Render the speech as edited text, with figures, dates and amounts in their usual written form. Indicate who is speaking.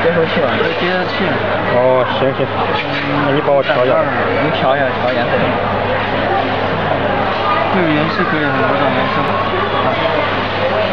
Speaker 1: 接收器了，有接收器。
Speaker 2: 哦，行行，那你帮我调一下。
Speaker 1: 你调一下，调颜色。这个颜色可以，我找颜色。